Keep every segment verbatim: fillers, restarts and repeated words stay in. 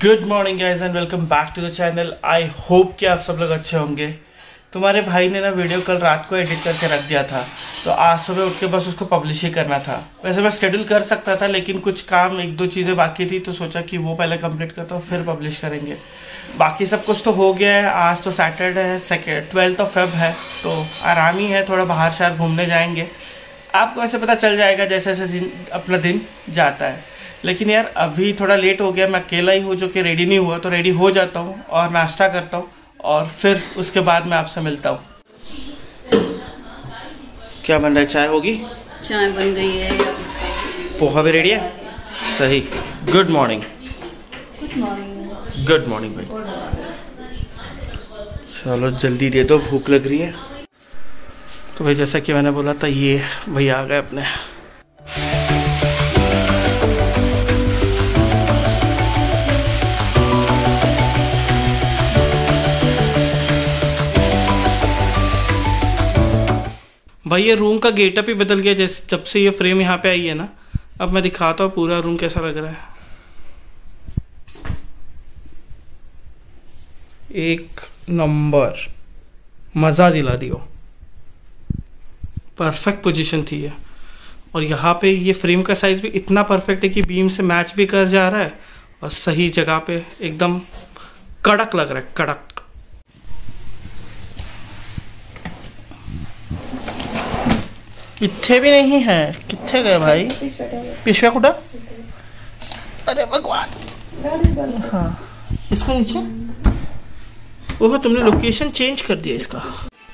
Good morning guys and welcome back to the channel. I hope कि आप सब लोग अच्छे होंगे। तुम्हारे भाई ने ना वीडियो कल रात को एडिट करके रख दिया था, तो आज सुबह उठ के बस उसको पब्लिश ही करना था। वैसे मैं शेड्यूल कर सकता था, लेकिन कुछ काम एक दो चीज़ें बाकी थी, तो सोचा कि वो पहले कंप्लीट करता हूँ फिर पब्लिश करेंगे। बाकी सब कुछ तो हो गया है। आज तो सैटरडे है, सेकेंड ट्वेल्थ ऑफ फेब है, तो आराम ही है। थोड़ा बाहर शहर घूमने जाएंगे। आपको वैसे पता चल जाएगा जैसे जैसे दिन अपना दिन जाता है। लेकिन यार अभी थोड़ा लेट हो गया, मैं अकेला ही हूँ जो कि रेडी नहीं हुआ, तो रेडी हो जाता हूँ और नाश्ता करता हूँ और फिर उसके बाद मैं आपसे मिलता हूँ। क्या बन रहा है? चाय होगी? चाय बन गई है। पोहा भी रेडी है? सही। Good morning. Good morning. Good morning भाई। चलो जल्दी दे दो, भूख लग रही है। तो भाई जैसा कि मैंने बोला था, ये भैया आ गए अपने। भाई ये रूम का गेटअप ही बदल गया जैसे जब से ये फ्रेम यहाँ पे आई है ना। अब मैं दिखाता हूँ पूरा रूम कैसा लग रहा है। एक नंबर, मज़ा दिला दियो। परफेक्ट पोजीशन थी ये। और यहाँ पे ये फ्रेम का साइज भी इतना परफेक्ट है कि बीम से मैच भी कर जा रहा है और सही जगह पे एकदम कड़क लग रहा है, कड़क। इतने भी नहीं है। कितने गए भाई? पिछवा कुटा? अरे भगवान। हाँ, इसको नीचे। ओह, तुमने लोकेशन चेंज कर दिया इसका।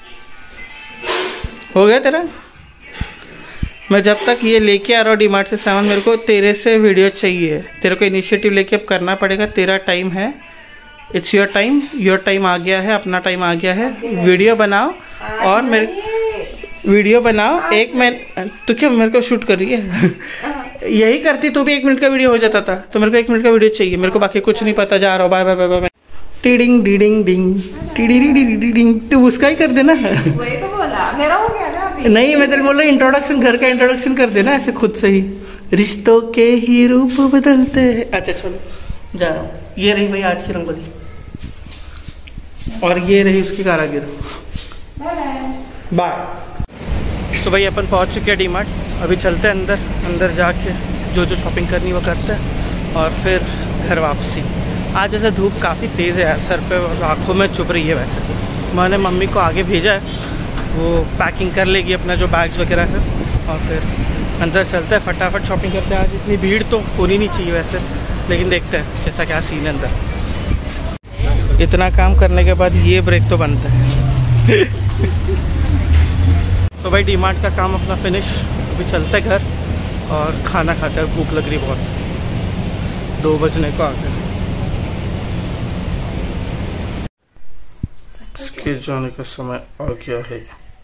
हो गया तेरा? मैं जब तक ये लेके आ रहा हूँ डीमार्ट से सामान, मेरे को तेरे से वीडियो चाहिए। तेरे को इनिशिएटिव लेके अब करना पड़ेगा। तेरा टाइम है, it's your time. Your time आ गया है, अपना टाइम आ गया है। वीडियो बनाओ और मेरे वीडियो बनाओ। एक मिनट तो क्या मेरे को शूट कर रही है? यही करती तो भी एक मिनट का वीडियो हो जाता था। तो मेरे को एक मिनट का वीडियो चाहिए। मेरे को बाकी कुछ नहीं पता। जा रहा हूँ, बाय बाय बाय बाय। टीडिंग डीडिंग डिंग टीडिंग डीडिंग। तू उसका ही कर देना। वही तो बोला, मेरा हो गया ना अभी। नहीं, मैं तेरे बोल रहा इंट्रोडक्शन, घर का इंट्रोडक्शन कर देना ऐसे खुद से ही। रिश्तों के ही रूप बदलते हैं। अच्छा चलो जा रहा हूँ। ये रही भाई आज की रंगोली और ये रही उसकी कारागिर। बाय। तो भाई अपन पहुंच चुके हैं डीमार्ट। अभी चलते हैं अंदर। अंदर जाके जो जो शॉपिंग करनी वो करते हैं और फिर घर वापसी। आज जैसे धूप काफ़ी तेज़ है यार, सर पे और आँखों में चुभ रही है। वैसे मैंने मम्मी को आगे भेजा है, वो पैकिंग कर लेगी अपना जो बैग्स वगैरह है, और फिर अंदर चलते हैं फटाफट शॉपिंग करते हैं। आज इतनी भीड़ तो होनी नहीं चाहिए वैसे, लेकिन देखते हैं कैसा क्या सीन है अंदर। इतना काम करने के बाद ये ब्रेक तो बनता है। तो भाई डीमार्ट का काम अपना फिनिश। अभी चलते घर और खाना खाते हैं। भूख लग रही बहुत। दो बजने को आ गए। इसके जाने का समय आ गया है।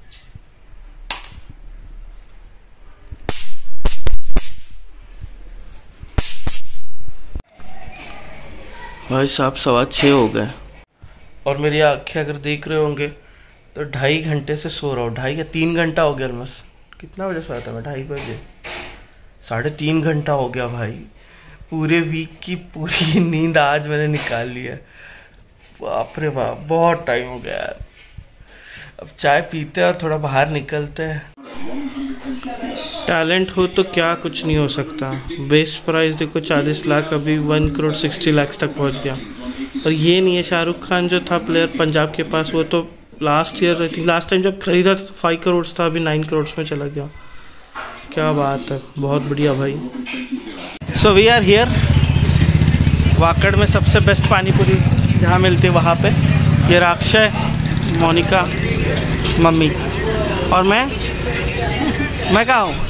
भाई साहब सवा छः हो गए और मेरी आँखें अगर देख रहे होंगे तो ढाई घंटे से सो रहा हूँ। ढाई या तीन घंटा हो गया ऑलमोस्ट। कितना बजे सोया था मैं? ढाई बजे। साढ़े तीन घंटा हो गया भाई। पूरे वीक की पूरी नींद आज मैंने निकाल ली है। बाप रे बाप, बहुत टाइम हो गया यार। अब चाय पीते हैं और थोड़ा बाहर निकलते हैं। टैलेंट हो तो क्या कुछ नहीं हो सकता। बेस प्राइस देखो चालीस लाख, अभी वन करोड़ सिक्सटी लाख तक पहुँच गया। और ये नहीं है, शाहरुख खान जो था प्लेयर पंजाब के पास, वो तो last year I think last time जब खरीदा तो फाइव करोड़ था, अभी नाइन करोड़ में चला गया। क्या बात है, बहुत बढ़िया भाई। So we are here Wakad में सबसे बेस्ट पानीपुरी जहाँ मिलती है वहाँ पे। ये राक्षय, मोनिका, मम्मी और मैं मैं कहाँ हूँ?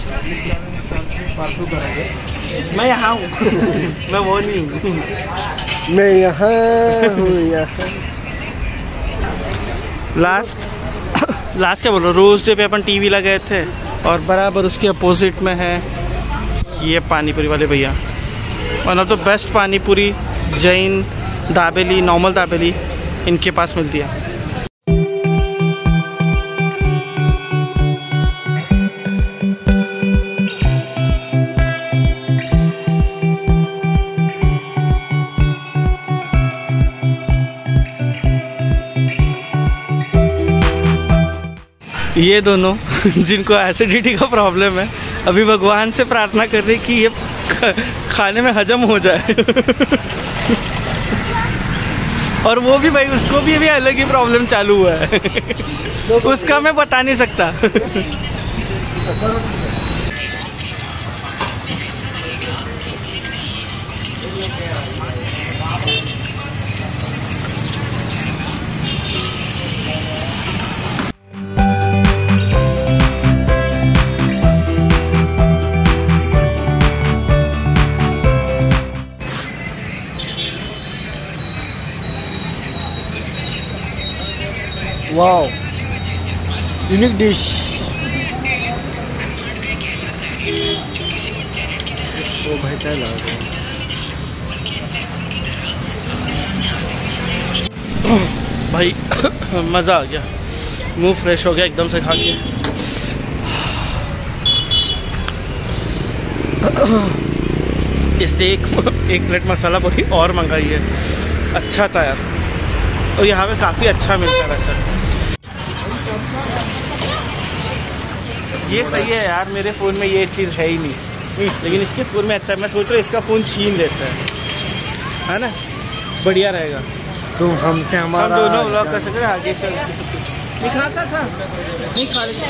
मैं यहाँ हूँ। मैं वो नहीं हूँ। मैं यहाँ हूँ। यहाँ लास्ट लास्ट क्या बोल रहा हूँ, रोज़ डे पे अपन टीवी लगाए थे और बराबर उसके अपोजिट में है ये पानीपुरी वाले भैया। One of the best panipuri, Jain dabeli, normal dabeli इनके पास मिलती है। ये दोनों जिनको एसिडिटी का प्रॉब्लम है अभी भगवान से प्रार्थना कर रही कि ये खाने में हजम हो जाए। और वो भी भाई उसको भी अभी अलग ही प्रॉब्लम चालू हुआ है। उसका मैं बता नहीं सकता। Wow, unique dish. ओ भाई क्या लग रहा है भाई मज़ा आ गया, मुंह फ्रेश हो गया एकदम से खा के। इसलिए एक, एक प्लेट मसाला पूरी और मंगाई है। अच्छा था यार, और यहाँ पे काफ़ी अच्छा मिलता है वैसे। ये सही है यार, मेरे फ़ोन में ये चीज़ है ही नहीं, लेकिन इसके फ़ोन में अच्छा है। मैं सोच रहा हूँ इसका फ़ोन छीन लेता है, है ना, बढ़िया रहेगा। तो हमसे हमारा हम दोनों व्लॉग कर सकते हैं आगे से। नहीं खा सकता, नहीं खा लेते।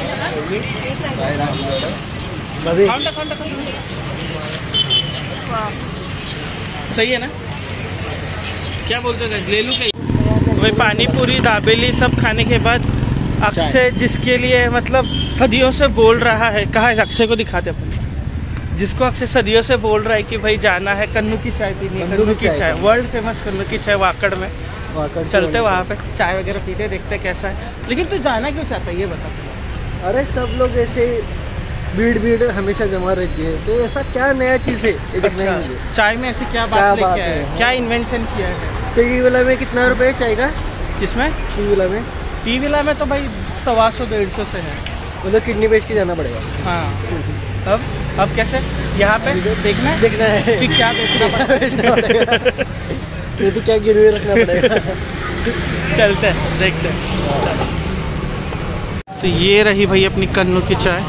सही है ना, क्या बोलते हैं, ले लूँ कहीं? वही पानी पूरी दाबेली सब खाने के बाद अक्षय, जिसके लिए मतलब सदियों से बोल रहा है, कहा है अक्षय को दिखाते अपन, जिसको अक्षय सदियों से बोल रहा है कि भाई जाना है कन्नू की चाय पीनी है। कन्नू की चाय, वर्ल्ड फेमस कन्नू की चाय वाकड़ में। वाकड़ चलते वहाँ पे चाय वगैरह पीते, देखते कैसा है। लेकिन तू जाना क्यों चाहता है ये बता। अरे सब लोग ऐसे भीड़ भीड़ हमेशा जमा रहती है, तो ऐसा क्या नया चीज़ है? अच्छा, चाय में ऐसी क्या बात लेके आया है, क्या इन्वेंशन किया है? टी विला में कितना रुपए चाय का? किसमें? टी विला में। टी विला में तो भाई सवा सौ डेढ़ सौ से है, मतलब किडनी बेच के जाना पड़ेगा। हाँ, अब अब कैसे यहाँ पे देखना है देखना है कि क्या बेचना पड़ेगा। ये तो क्या गिरवी रखना पड़ेगा। चलते हैं देखते हैं। तो ये रही भाई अपनी कन्नू की चाय।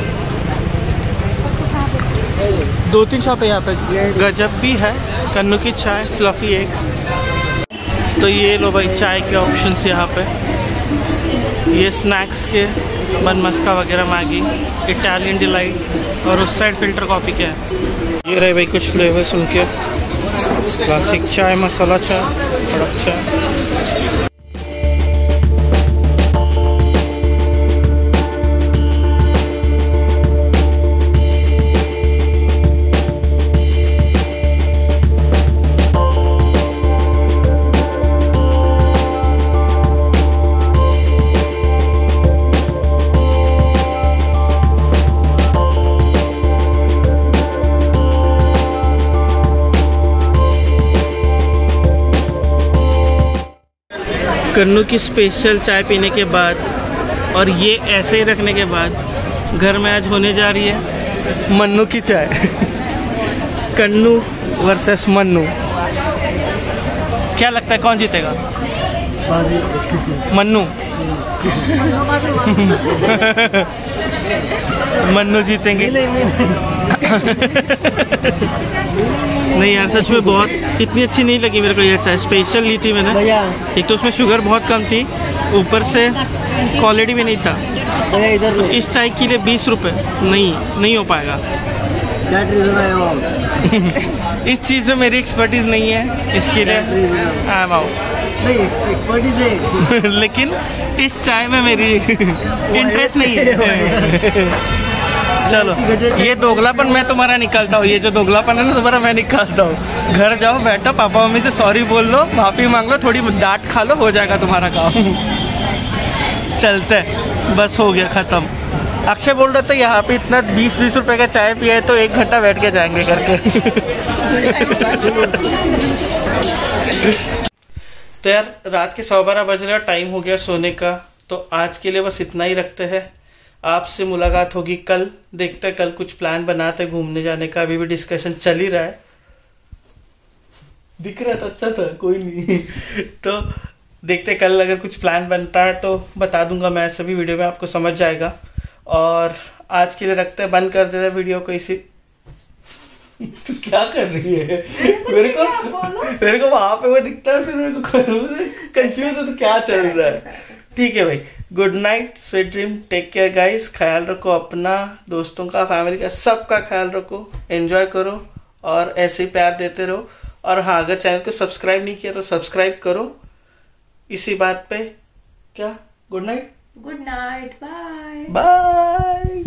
दो तीन शॉप है यहाँ पे, गजब भी है, कन्नू की चाय, फ्लफी एग। तो ये लो भाई चाय के ऑप्शंस यहाँ पे, ये स्नैक्स के बन मस्का वगैरह, मैगी, इटालियन डिलाइट, और उस साइड फिल्टर कॉफ़ी के है। ये रहे भाई कुछ फ्लेवर सुन के, क्लासिक चाय, मसाला चाय, कड़क चाय। कन्नू की स्पेशल चाय पीने के बाद और ये ऐसे ही रखने के बाद घर में आज होने जा रही है मन्नू की चाय। कन्नू वर्सेस मन्नू, क्या लगता है कौन जीतेगा? मन्नू। मन्नू जीतेंगे। नहीं यार सच में बहुत इतनी अच्छी नहीं लगी मेरे को ये चाय। स्पेशल ली थी मैंने, एक तो उसमें शुगर बहुत कम थी, ऊपर से क्वालिटी भी नहीं था। तो इस चाय के लिए बीस रुपए नहीं नहीं हो पाएगा। इस चीज़ में मेरी एक्सपर्टीज नहीं है, इसके लिए आई एम आउट। एक्सपर्टीज है लेकिन इस चाय में मेरी इंटरेस्ट नहीं है। चलो ये दोगलापन मैं तुम्हारा निकालता हूँ, ये जो दोगलापन है ना तुम्हारा मैं निकालता हूँ। घर जाओ, बैठो, पापा मम्मी से सॉरी बोल लो, माफ़ी मांग लो, थोड़ी डांट खा लो, हो जाएगा तुम्हारा काम। चलते, बस हो गया ख़त्म। अक्षय बोल रहे थे यहाँ पे इतना बीस बीस रुपए का चाय पिया है तो एक घंटा बैठ के जाएंगे करके। तो यार रात के सौ बारह बज रहे और टाइम हो गया सोने का, तो आज के लिए बस इतना ही रखते हैं। आपसे मुलाकात होगी कल, देखते हैं कल कुछ प्लान बनाते घूमने जाने का, अभी भी डिस्कशन चल ही रहा है। दिख रहा था, अच्छा था, कोई नहीं। तो देखते कल अगर कुछ प्लान बनता है तो बता दूंगा मैं, सभी वीडियो में आपको समझ जाएगा। और आज के लिए रखते हैं, बंद कर देते हैं वीडियो को इसी। तू क्या कर रही है? मेरे को मेरे को वहां पे वो दिखता है, फिर मेरे को कंफ्यूज है तो क्या चल रहा है। ठीक है भाई, good night, sweet dream, take care guys, ख्याल रखो अपना, दोस्तों का, फैमिली का, सबका ख्याल रखो, एंजॉय करो और ऐसे ही प्यार देते रहो। और हाँ, अगर चैनल को सब्सक्राइब नहीं किया तो सब्सक्राइब करो। इसी बात पे क्या, good night, good night, bye bye.